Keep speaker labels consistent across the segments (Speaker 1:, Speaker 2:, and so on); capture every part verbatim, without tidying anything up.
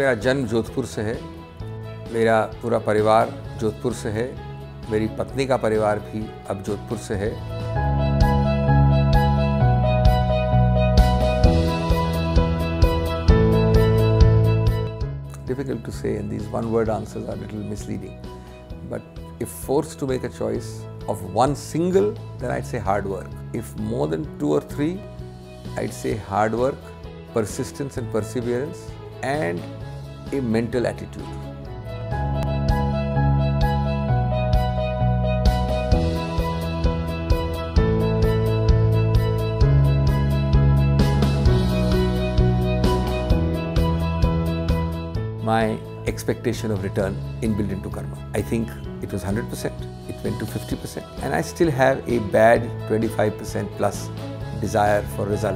Speaker 1: मेरा जन्म जोधपुर से है, मेरा पूरा परिवार जोधपुर से है, मेरी पत्नी का परिवार भी अब जोधपुर से है। Difficult to say, and these one-word answers are a little misleading. But if forced to make a choice of one single, then I'd say hard work. If more than two or three, I'd say hard work, persistence and perseverance, and a mental attitude. My expectation of return inbuilt into karma. I think it was one hundred percent, it went to fifty percent, and I still have a bad twenty-five percent plus desire for result.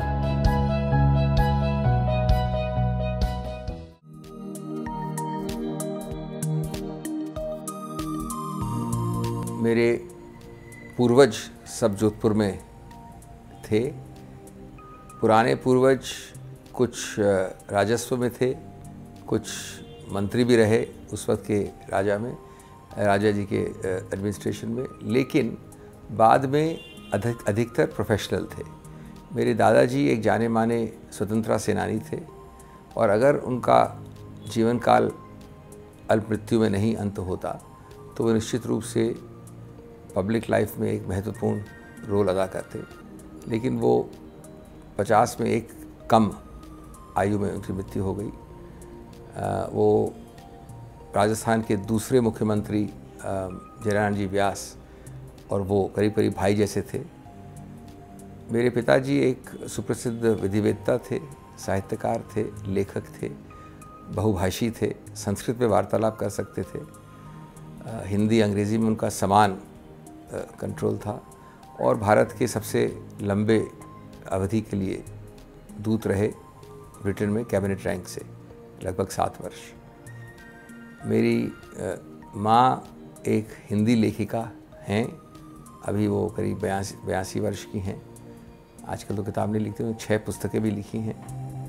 Speaker 1: मेरे पूर्वज सब जोधपुर में थे। पुराने पूर्वज कुछ राजस्व में थे, कुछ मंत्री भी रहे उस वक्त के राजा में, राजा जी के एडमिनिस्ट्रेशन में, लेकिन बाद में अधिक अधिकतर प्रोफेशनल थे। मेरे दादाजी एक जाने माने स्वतंत्रता सेनानी थे, और अगर उनका जीवन काल अल्प मृत्यु में नहीं अंत होता तो वो निश्चित रूप से पब्लिक लाइफ में एक महत्वपूर्ण रोल अदा करते। लेकिन वो पचास में एक कम आयु में उनकी मृत्यु हो गई। वो राजस्थान के दूसरे मुख्यमंत्री जयराम जी व्यास, और वो करीब करीब भाई जैसे थे। मेरे पिताजी एक सुप्रसिद्ध विधिवेत्ता थे, साहित्यकार थे, लेखक थे, बहुभाषी थे, संस्कृत में वार्तालाप कर सकते थे, हिंदी अंग्रेज़ी में उनका समान कंट्रोल था, और भारत के सबसे लंबे अवधि के लिए दूत रहे ब्रिटेन में कैबिनेट रैंक से लगभग सात वर्ष। मेरी माँ एक हिंदी लेखिका हैं, अभी वो करीब बयासी बयासी वर्ष की हैं। आजकल तो किताब नहीं लिखती, उन्होंने छः पुस्तकें भी लिखी हैं।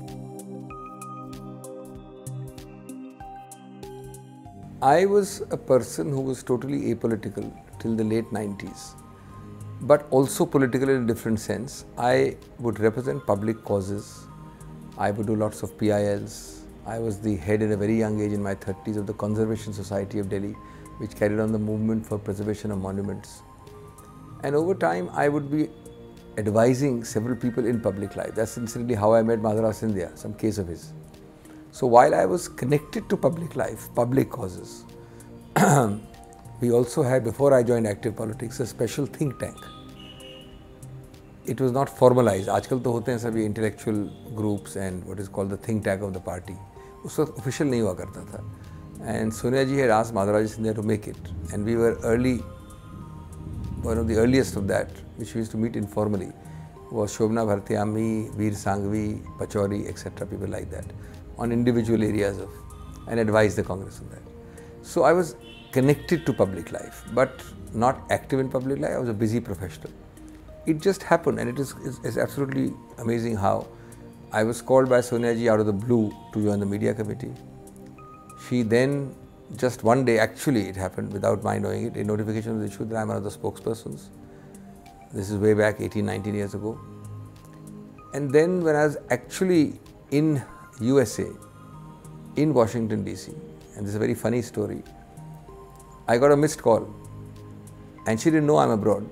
Speaker 1: I was a person who was totally apolitical till the late nineties, but also political in a different sense. I would represent public causes. I would do lots of P I Ls. I was the head at a very young age, in my thirties, of the Conservation Society of Delhi, which carried on the movement for preservation of monuments. And over time, I would be advising several people in public life. That's incidentally how I met Madhurao Scindia, some case of his. So while I was connected to public life, public causes, we also had, before I joined active politics, a special think tank. It was not formalized. आजकल तो होते हैं सभी intellectual groups and what is called the think tank of the party. उस वक्त official नहीं हुआ करता था. And Sonia ji had asked Madhurao Scindia to make it, and we were early, one of the earliest of that, which we used to meet informally, was Shobna Bhartiyami, Veer Sangvi, Pachori, et cetera. People like that, on individual areas of, and advise the Congress on that. So I was connected to public life, but not active in public life. I was a busy professional. It just happened, and it is it's absolutely amazing how I was called by Sonia ji out of the blue to join the media committee. She then, just one day, actually it happened without my knowing it, a notification was issued that I am one of the spokespersons. This is way back eighteen, nineteen years ago. And then when I was actually in U S A, in Washington D C, and this is a very funny story, I got a missed call, and she didn't know I'm abroad.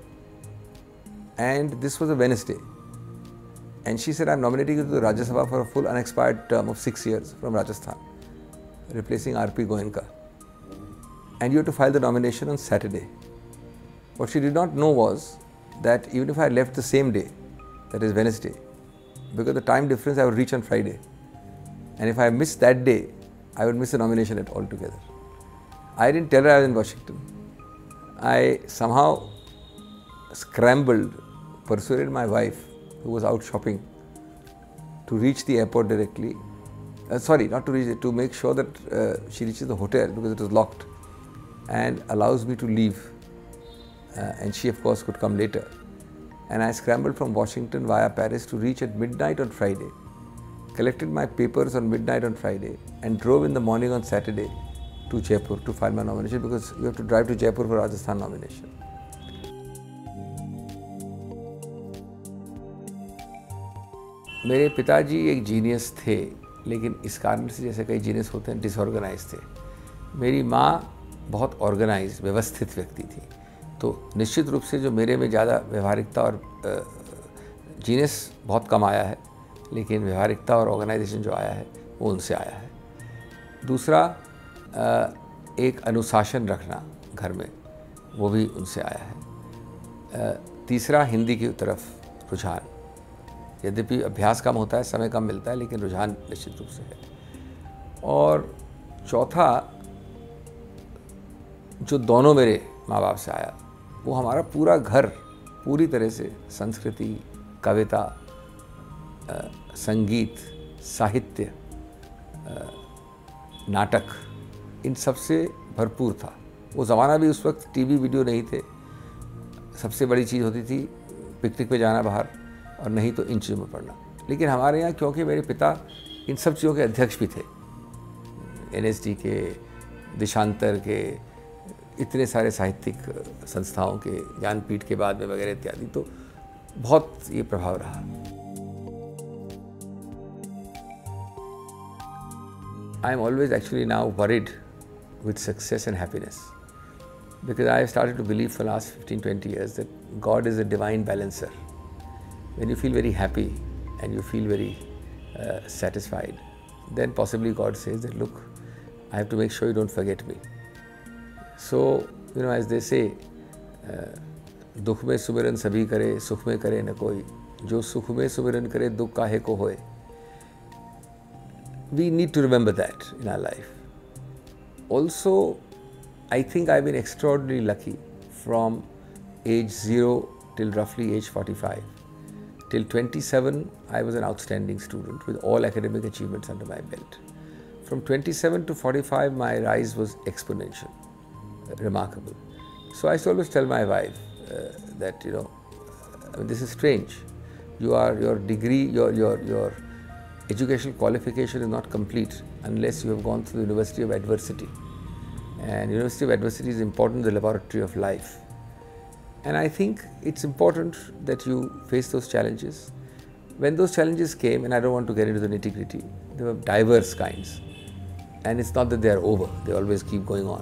Speaker 1: And this was a Wednesday, and she said, I'm nominating you to the Rajya Sabha for a full unexpired term of six years from Rajasthan, replacing R P Goenka. And you have to file the nomination on Saturday. What she did not know was that even if I left the same day, that is Wednesday, because of the time difference, I would reach on Friday. And if I missed that day, I would miss the nomination at altogether. I didn't tell her I was in Washington. I somehow scrambled, persuaded my wife, who was out shopping, to reach the airport directly. Uh, sorry, not to reach it, to make sure that uh, she reaches the hotel because it was locked and allows me to leave. Uh, and she, of course, could come later. And I scrambled from Washington via Paris to reach at midnight on Friday, collected my papers on midnight on Friday and drove in the morning on Saturday to Jaipur to file my nomination, because you have to drive to Jaipur for Rajasthan nomination. मेरे पिताजी एक genius थे, लेकिन इस कारण से जैसे कई जीनियस होते हैं डिसऑर्गेनाइज थे। मेरी माँ बहुत ऑर्गेनाइज व्यवस्थित व्यक्ति थी, तो निश्चित रूप से जो मेरे में ज़्यादा व्यवहारिकता और जीनियस बहुत कम आया है, लेकिन व्यवहारिकता और ऑर्गेनाइजेशन जो आया है वो उनसे आया है। दूसरा, एक अनुशासन रखना घर में, वो भी उनसे आया है। तीसरा, हिंदी की तरफ रुझान, यद्यपि अभ्यास कम होता है, समय कम मिलता है, लेकिन रुझान निश्चित रूप से है। और चौथा, जो दोनों मेरे माँ बाप से आया, वो हमारा पूरा घर पूरी तरह से संस्कृति, कविता, संगीत, साहित्य, नाटक, इन सब से भरपूर था। वो ज़माना भी, उस वक्त टीवी वीडियो नहीं थे, सबसे बड़ी चीज़ होती थी पिकनिक पे जाना बाहर, और नहीं तो इन चीज़ों में पढ़ना। लेकिन हमारे यहाँ, क्योंकि मेरे पिता इन सब चीज़ों के अध्यक्ष भी थे, एन एस डी के, देशांतर के, इतने सारे साहित्यिक संस्थाओं के, ज्ञानपीठ के बाद में वगैरह इत्यादि, तो बहुत ये प्रभाव रहा। I am always actually now worried with success and happiness, because I have started to believe for the last fifteen to twenty years that God is a divine balancer. When you feel very happy and you feel very uh, satisfied, then possibly God says that, look, I have to make sure you don't forget me. So, you know, as they say, दुख में सुमिरन सभी करे, सुख में करे न कोई, जो सुख में सुमिरन करे दुख काहे को होए. We need to remember that in our life. Also, I think I've been extraordinarily lucky from age zero till roughly age forty-five. Till twenty-seven, I was an outstanding student with all academic achievements under my belt. From twenty-seven to forty-five, my rise was exponential, remarkable. So I used to always tell my wife uh, that, you know, I mean, this is strange. You are, your degree, your, your, your educational qualification is not complete unless you have gone through the University of Adversity. And University of Adversity is important in the laboratory of life. And I think it's important that you face those challenges. When those challenges came, and I don't want to get into the nitty-gritty, there were diverse kinds. And it's not that they are over, they always keep going on.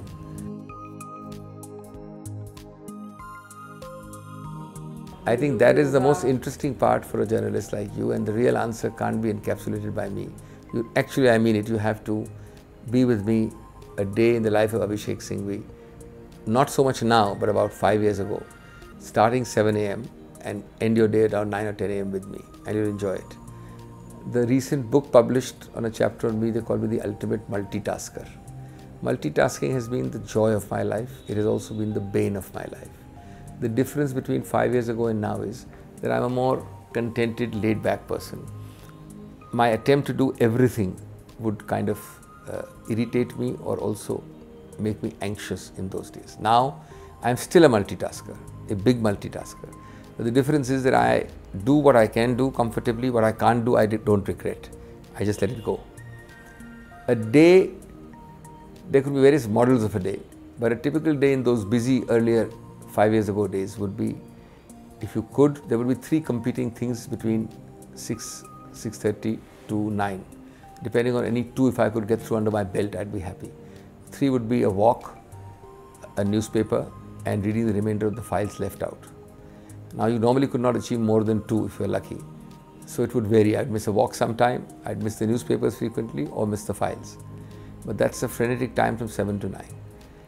Speaker 1: I think that is the most interesting part for a journalist like you, and the real answer can't be encapsulated by me. You, actually, I mean it, you have to be with me a day in the life of Abhishek Singhvi. Not so much now, but about five years ago, starting seven A M and end your day around nine or ten A M with me, and you'll enjoy it. The recent book published on a chapter on me, they call me the ultimate multitasker. Multitasking has been the joy of my life. It has also been the bane of my life. The difference between five years ago and now is that I'm a more contented, laid-back person. My attempt to do everything would kind of uh, irritate me or also make me anxious in those days. Now, I'm still a multitasker, a big multitasker. But the difference is that I do what I can do comfortably, what I can't do, I don't regret. I just let it go. A day, there could be various models of a day, but a typical day in those busy earlier five years ago days would be, if you could, there would be three competing things between six, six thirty to nine. Depending on any two, if I could get through under my belt, I'd be happy. Three would be a walk, a newspaper, and reading the remainder of the files left out. Now, you normally could not achieve more than two if you're lucky. So it would vary. I'd miss a walk sometime, I'd miss the newspapers frequently, or miss the files. But that's a frenetic time from seven to nine.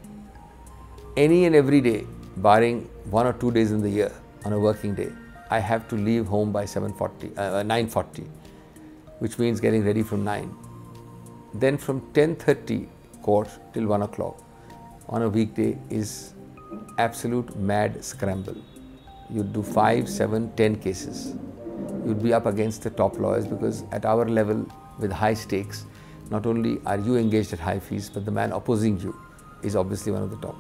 Speaker 1: Any and every day, barring one or two days in the year, on a working day, I have to leave home by seven forty, uh, nine forty, which means getting ready from nine. Then from ten thirty court till one o'clock on a weekday is absolute mad scramble. You'd do five, seven, ten cases. You'd be up against the top lawyers, because at our level with high stakes, not only are you engaged at high fees, but the man opposing you is obviously one of the top.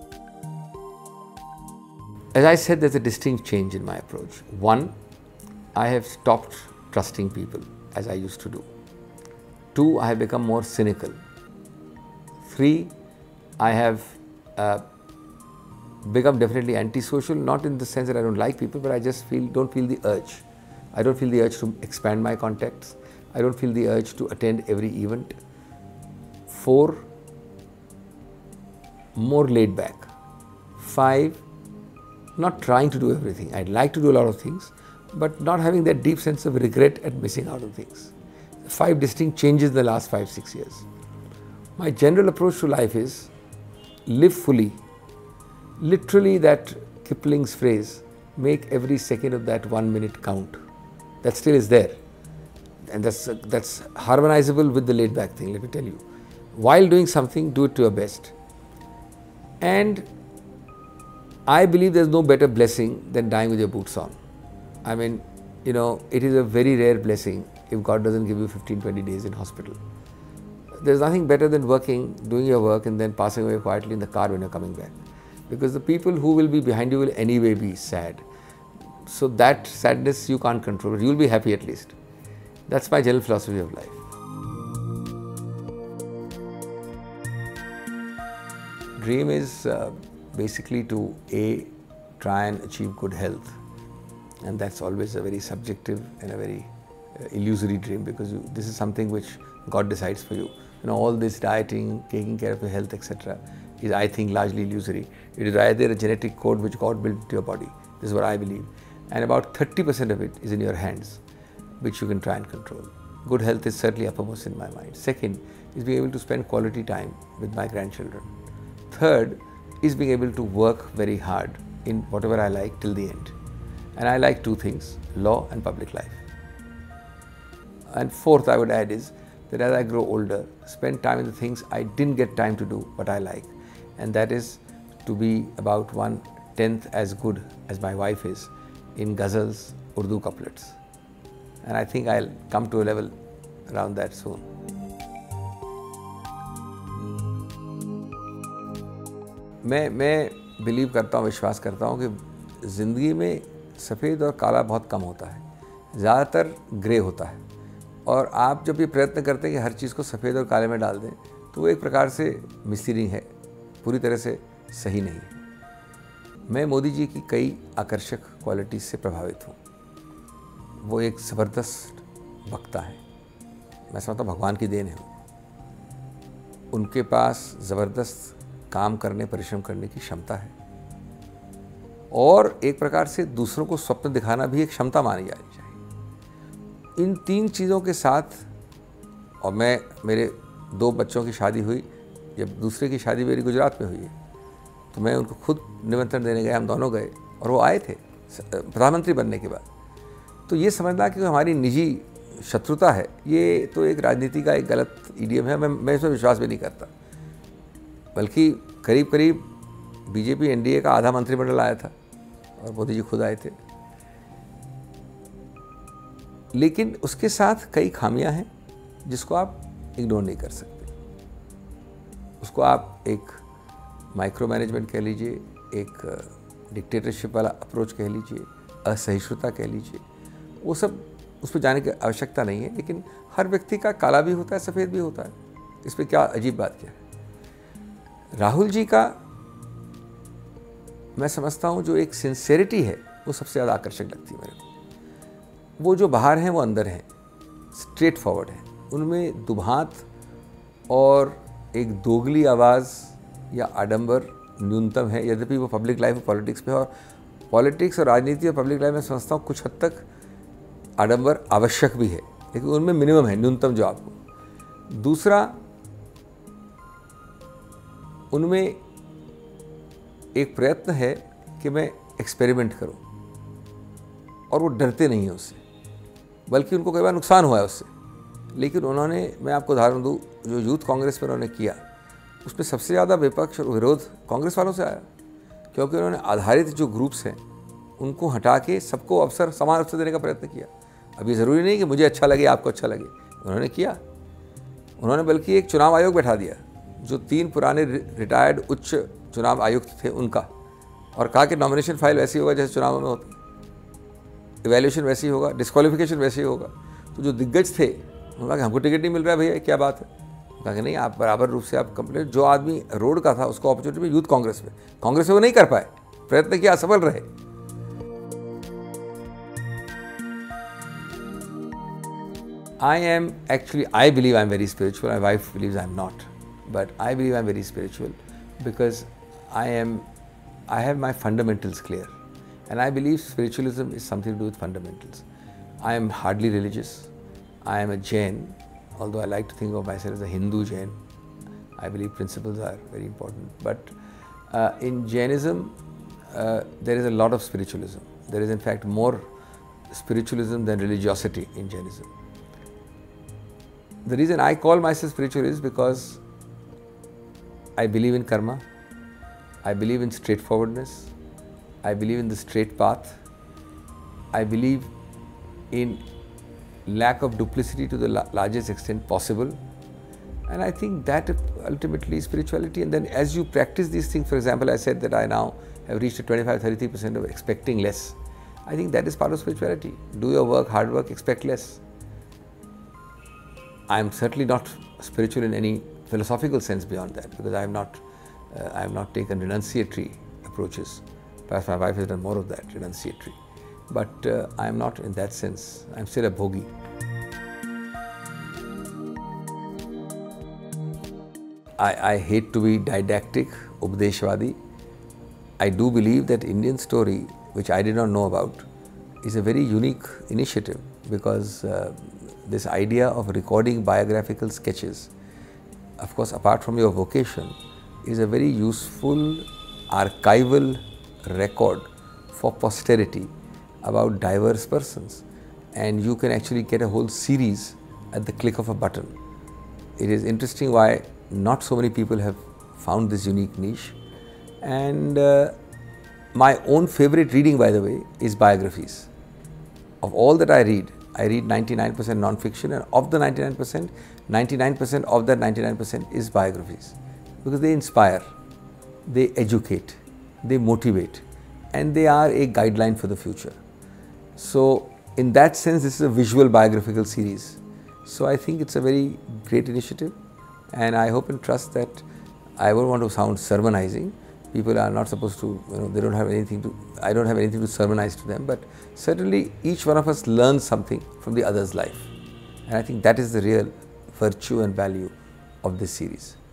Speaker 1: As I said, there's a distinct change in my approach. One, I have stopped trusting people as I used to do. Two, I have become more cynical. Three, I have uh, become definitely antisocial, not in the sense that I don't like people, but I just feel don't feel the urge. I don't feel the urge to expand my contacts. I don't feel the urge to attend every event. Four, more laid back. Five, not trying to do everything. I'd like to do a lot of things, but not having that deep sense of regret at missing out on things. Five distinct changes in the last five, six years. My general approach to life is live fully. Literally that Kipling's phrase, make every second of that one minute count. That still is there. And that's, uh, that's harmonizable with the laid back thing, let me tell you. While doing something, do it to your best. And I believe there's no better blessing than dying with your boots on. I mean, you know, it is a very rare blessing if God doesn't give you fifteen, twenty days in hospital. There's nothing better than working, doing your work and then passing away quietly in the car when you're coming back. Because the people who will be behind you will anyway be sad. So that sadness you can't control, you'll be happy at least. That's my general philosophy of life. Dream is uh, basically to A, try and achieve good health. And that's always a very subjective and a very uh, illusory dream, because you, this is something which God decides for you. You know, all this dieting, taking care of your health, et cetera is, I think, largely illusory. It is either a genetic code which God built into your body. This is what I believe. And about thirty percent of it is in your hands, which you can try and control. Good health is certainly uppermost in my mind. Second is being able to spend quality time with my grandchildren. Third is being able to work very hard in whatever I like till the end. And I like two things, law and public life. And fourth, I would add is that as I grow older, spend time in the things I didn't get time to do, but I like. And that is to be about one tenth as good as my wife is in ghazals, Urdu couplets. And I think I'll come to a level around that soon. मैं मैं believe करता हूँ, विश्वास करता हूँ कि ज़िंदगी में सफ़ेद और काला बहुत कम होता है, ज़्यादातर ग्रे होता है। और आप जब ये प्रयत्न करते हैं कि हर चीज़ को सफ़ेद और काले में डाल दें, तो वो एक प्रकार से मिसलीडिंग है, पूरी तरह से सही नहीं है। मैं मोदी जी की कई आकर्षक क्वालिटीज़ से प्रभावित हूँ। वो एक ज़बरदस्त वक्ता है, मैं समझता हूँ भगवान की देन है। उनके पास ज़बरदस्त काम करने, परिश्रम करने की क्षमता है, और एक प्रकार से दूसरों को स्वप्न दिखाना भी एक क्षमता मानी जानी चाहिए। इन तीन चीज़ों के साथ, और मैं मेरे दो बच्चों की शादी हुई, जब दूसरे की शादी मेरी गुजरात में हुई है, तो मैं उनको खुद निमंत्रण देने गया, हम दोनों गए और वो आए थे प्रधानमंत्री बनने के बाद। तो ये समझना कि हमारी निजी शत्रुता है, ये तो एक राजनीति का एक गलत ईडियम है। मैं मैं इसमें विश्वास भी नहीं करता। बल्कि करीब करीब बीजेपी एनडीए का आधा मंत्रिमंडल आया था और मोदी जी खुद आए थे। लेकिन उसके साथ कई खामियां हैं जिसको आप इग्नोर नहीं कर सकते। उसको आप एक माइक्रो मैनेजमेंट कह लीजिए, एक डिक्टेटरशिप वाला अप्रोच कह लीजिए, असहिष्णुता कह लीजिए, वो सब उस पर जाने की आवश्यकता नहीं है। लेकिन हर व्यक्ति का काला भी होता है, सफ़ेद भी होता है, इस पर क्या अजीब बात क्या है। राहुल जी का मैं समझता हूँ जो एक सिंसेरिटी है वो सबसे ज़्यादा आकर्षक लगती है मेरे को। वो जो बाहर हैं वो अंदर हैं, स्ट्रेट फॉरवर्ड हैं, उनमें दुभात और एक दोगली आवाज़ या आडंबर न्यूनतम है। यद्यपि वो पब्लिक लाइफ और पॉलिटिक्स पे है, और पॉलिटिक्स और राजनीति और पब्लिक लाइफ में समझता हूँ कुछ हद तक आडंबर आवश्यक भी है, लेकिन उनमें मिनिमम है, न्यूनतम जो आपको। दूसरा, उनमें एक प्रयत्न है कि मैं एक्सपेरिमेंट करूं, और वो डरते नहीं हैं उससे, बल्कि उनको कई बार नुकसान हुआ है उससे। लेकिन उन्होंने, मैं आपको उदाहरण दूं, जो यूथ कांग्रेस पर उन्होंने किया, उसमें सबसे ज़्यादा विपक्ष और विरोध कांग्रेस वालों से आया, क्योंकि उन्होंने आधारित जो ग्रुप्स हैं उनको हटा के सबको अवसर, समान अवसर देने का प्रयत्न किया। अब ये ज़रूरी नहीं कि मुझे अच्छा लगे, आपको अच्छा लगे, उन्होंने किया। उन्होंने बल्कि एक चुनाव आयोग बैठा दिया, जो तीन पुराने रिटायर्ड उच्च चुनाव आयुक्त थे उनका, और कहा कि नॉमिनेशन फाइल वैसी होगा जैसे चुनावों में होती। इवैल्यूएशन वैसे ही होगा, डिस्क्वालिफिकेशन वैसे ही होगा। तो जो दिग्गज थे उन्होंने कहा कि हमको टिकट नहीं मिल रहा है भैया, क्या बात है? कहा कि नहीं, आप बराबर रूप से आप कंप्लेंट, जो आदमी रोड का था उसको अपॉर्चुनिटी में यूथ कांग्रेस में, कांग्रेस में वो नहीं कर पाए, प्रयत्न किया, असफल रहे। I am actually, I believe I am very spiritual. My wife believes I am not, but I believe I am very spiritual because I am, I have my fundamentals clear, and I believe spiritualism is something to do with fundamentals. I am hardly religious. I am a Jain, although I like to think of myself as a Hindu Jain. I believe principles are very important, but uh, in Jainism uh, there is a lot of spiritualism. There is in fact more spiritualism than religiosity in Jainism. The reason I call myself spiritual is because I believe in karma, I believe in straightforwardness, I believe in the straight path, I believe in lack of duplicity to the largest extent possible, and I think that ultimately is spirituality. And then as you practice these things, for example, I said that I now have reached a twenty-five to thirty-three percent of expecting less. I think that is part of spirituality. Do your work, hard work, expect less. I am certainly not spiritual in any philosophical sense beyond that, because I have not, uh, I have not taken renunciatory approaches. Perhaps my wife has done more of that, renunciatory. But uh, I am not in that sense. I am still a bhogi. I, I hate to be didactic, Updeshwadi. I do believe that Indian story, which I did not know about, is a very unique initiative, because uh, this idea of recording biographical sketches, of course apart from your vocation, is a very useful archival record for posterity about diverse persons, and you can actually get a whole series at the click of a button. It is interesting why not so many people have found this unique niche, and uh, my own favorite reading, by the way, is biographies. Of all that I read, I read ninety-nine percent non-fiction, and of the ninety-nine percent, ninety-nine percent of that ninety-nine percent is biographies, because they inspire, they educate, they motivate, and they are a guideline for the future. So in that sense, this is a visual biographical series. So I think it's a very great initiative, and I hope and trust that I don't want to sound sermonizing. People are not supposed to, you know, they don't have anything to, I don't have anything to sermonize to them, but certainly each one of us learns something from the other's life. And I think that is the real virtue and value of this series.